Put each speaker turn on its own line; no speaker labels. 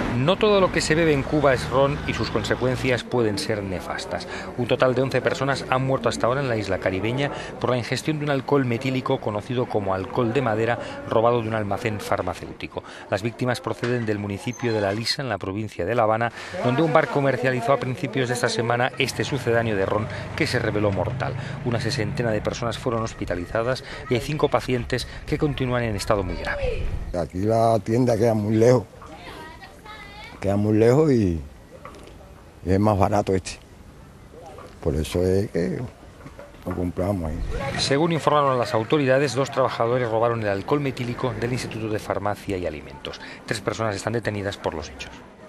No todo lo que se bebe en Cuba es ron y sus consecuencias pueden ser nefastas. Un total de 11 personas han muerto hasta ahora en la isla caribeña por la ingestión de un alcohol metílico conocido como alcohol de madera robado de un almacén farmacéutico. Las víctimas proceden del municipio de La Lisa, en la provincia de La Habana, donde un bar comercializó a principios de esta semana este sucedáneo de ron que se reveló mortal. Una sesentena de personas fueron hospitalizadas y hay 5 pacientes que continúan en estado muy grave.
Aquí la tienda queda muy lejos y es más barato este. Por eso es que lo compramos ahí.
Según informaron las autoridades, 2 trabajadores robaron el alcohol metílico del Instituto de Farmacia y Alimentos. 3 personas están detenidas por los hechos.